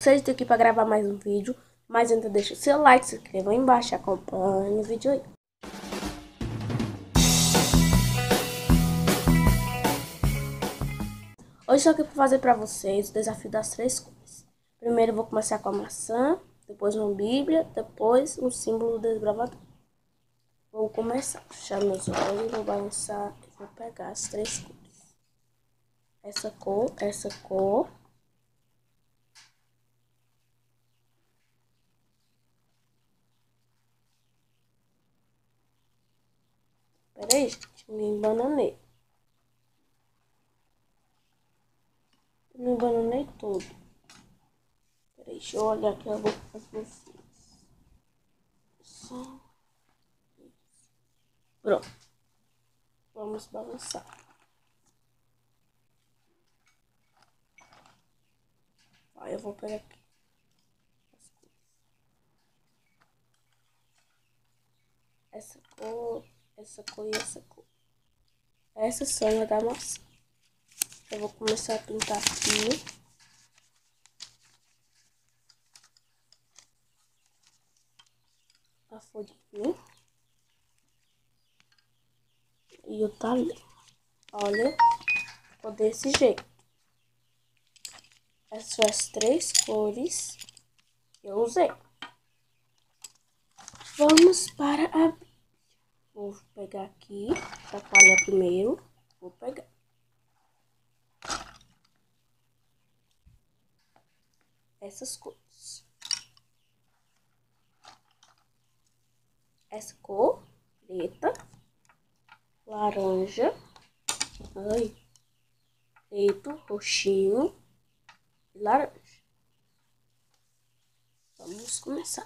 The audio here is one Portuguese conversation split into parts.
Vocês estão aqui para gravar mais um vídeo, mas ainda deixa o seu like, se inscreva aí embaixo, acompanhe o vídeo aí. Hoje estou aqui para fazer para vocês o desafio das 3 cores. Primeiro eu vou começar com a maçã, depois uma bíblia, depois um símbolo do desbravador. Vou começar, fechar meus olhos, vou balançar e vou pegar as 3 cores. Essa cor. Pera aí, gente, me embananei. Me embananei todo. Peraí, deixa eu olhar aqui a boca pra vocês. Pronto. Vamos balançar. Aí eu vou pegar aqui. Essa cor e essa cor. Essa são a da maçã. Eu vou começar a pintar aqui. A folhinha. E o talher. Olha, ficou desse jeito. Essas são as 3 cores que eu usei. Vamos para a... Vou pegar aqui, chacoalhar primeiro. Vou pegar. Essas cores. Essa cor, preta, laranja, preto, roxinho e laranja. Vamos começar.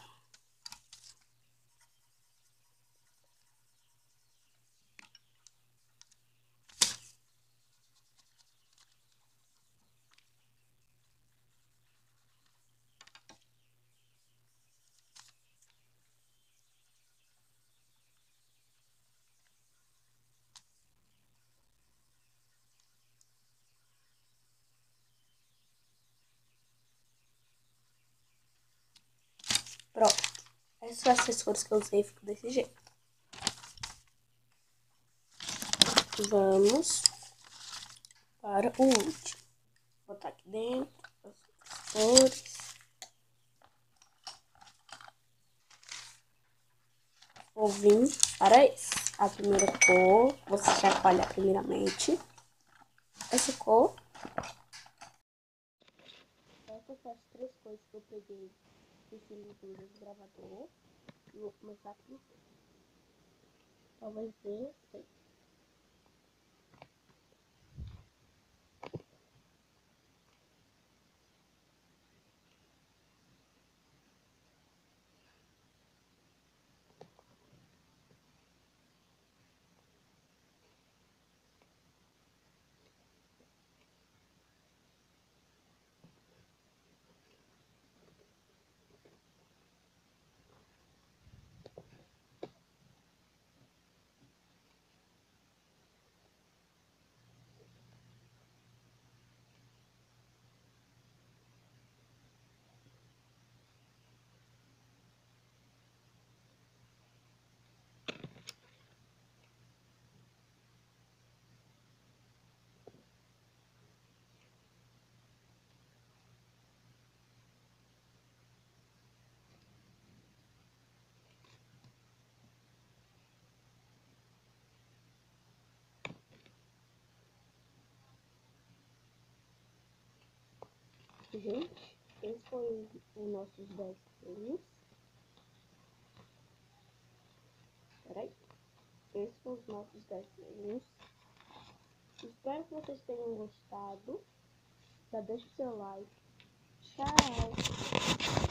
Pronto. Essas são as 3 cores que eu usei e ficou desse jeito. Vamos para o último. Vou botar aqui dentro as cores. Vou vir para esse. A primeira cor, você chacoalha primeiramente. Essa cor. Essas são as 3 cores que eu peguei do símbolo do desbravador. E vou começar a pintar. Talvez dê, sei. Gente, esse foi os nossos 10 prêmios. Peraí. Esses foram os nossos 10 prêmios. Espero que vocês tenham gostado. Já deixa o seu like. Tchau!